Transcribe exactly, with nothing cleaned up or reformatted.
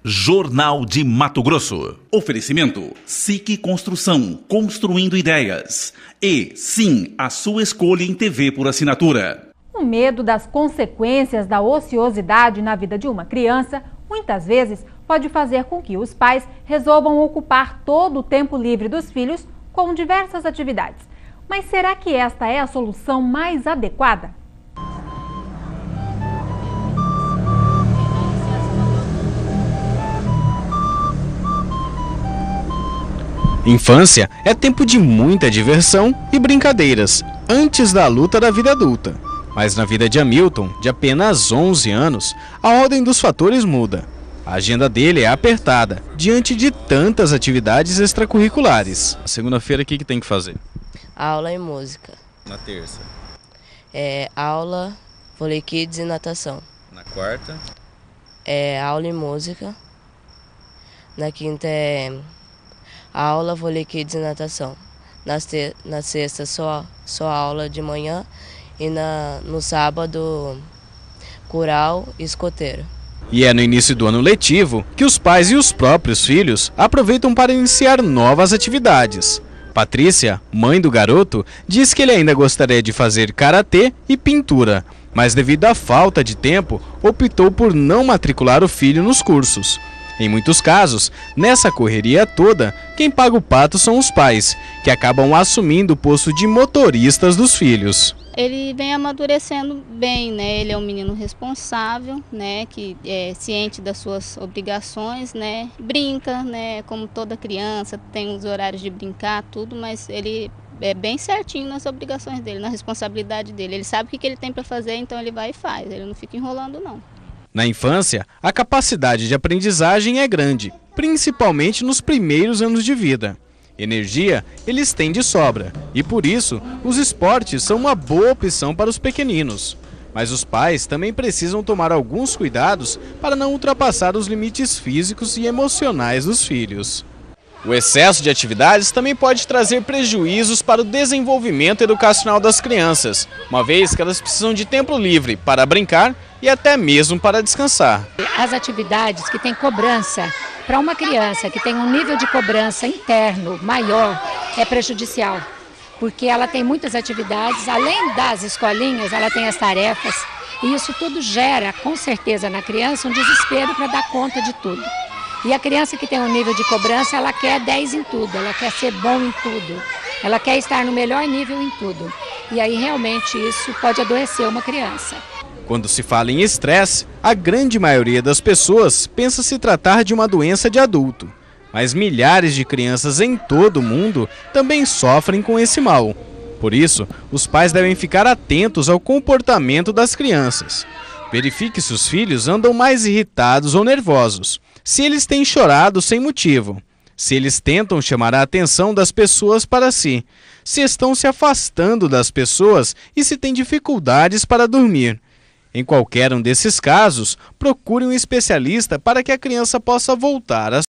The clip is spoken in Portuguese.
Jornal de Mato Grosso. Oferecimento S I C Construção, construindo ideias. E sim, a sua escolha em T V por assinatura. O medo das consequências da ociosidade na vida de uma criança, muitas vezes, pode fazer com que os pais resolvam ocupar todo o tempo livre dos filhos com diversas atividades. Mas será que esta é a solução mais adequada? Infância é tempo de muita diversão e brincadeiras, antes da luta da vida adulta. Mas na vida de Hamilton, de apenas onze anos, a ordem dos fatores muda. A agenda dele é apertada, diante de tantas atividades extracurriculares. Na segunda-feira, o que, que tem que fazer? Aula e música. Na terça? É aula, vôlei kids e natação. Na quarta? É aula e música. Na quinta é aula, vôlei kids e natação. Na, te, na sexta só, só aula de manhã e na, no sábado coral e escoteiro. E é no início do ano letivo que os pais e os próprios filhos aproveitam para iniciar novas atividades. Patrícia, mãe do garoto, diz que ele ainda gostaria de fazer karatê e pintura, mas devido à falta de tempo, optou por não matricular o filho nos cursos. Em muitos casos, nessa correria toda, quem paga o pato são os pais, que acabam assumindo o posto de motoristas dos filhos. Ele vem amadurecendo bem, né? Ele é um menino responsável, né? Que é ciente das suas obrigações, né? Brinca, né? Como toda criança, tem os horários de brincar, tudo, mas ele é bem certinho nas obrigações dele, na responsabilidade dele. Ele sabe o que ele tem para fazer, então ele vai e faz. Ele não fica enrolando, não. Na infância, a capacidade de aprendizagem é grande, principalmente nos primeiros anos de vida. Energia eles têm de sobra e, por isso, os esportes são uma boa opção para os pequeninos. Mas os pais também precisam tomar alguns cuidados para não ultrapassar os limites físicos e emocionais dos filhos. O excesso de atividades também pode trazer prejuízos para o desenvolvimento educacional das crianças, uma vez que elas precisam de tempo livre para brincar e até mesmo para descansar. As atividades que têm cobrança, para uma criança que tem um nível de cobrança interno maior, é prejudicial, porque ela tem muitas atividades, além das escolinhas, ela tem as tarefas, e isso tudo gera, com certeza, na criança um desespero para dar conta de tudo. E a criança que tem um nível de cobrança, ela quer dez em tudo, ela quer ser bom em tudo, ela quer estar no melhor nível em tudo. E aí realmente isso pode adoecer uma criança. Quando se fala em estresse, a grande maioria das pessoas pensa se tratar de uma doença de adulto. Mas milhares de crianças em todo o mundo também sofrem com esse mal. Por isso, os pais devem ficar atentos ao comportamento das crianças. Verifique se os filhos andam mais irritados ou nervosos, se eles têm chorado sem motivo, se eles tentam chamar a atenção das pessoas para si, se estão se afastando das pessoas e se têm dificuldades para dormir. Em qualquer um desses casos, procure um especialista para que a criança possa voltar a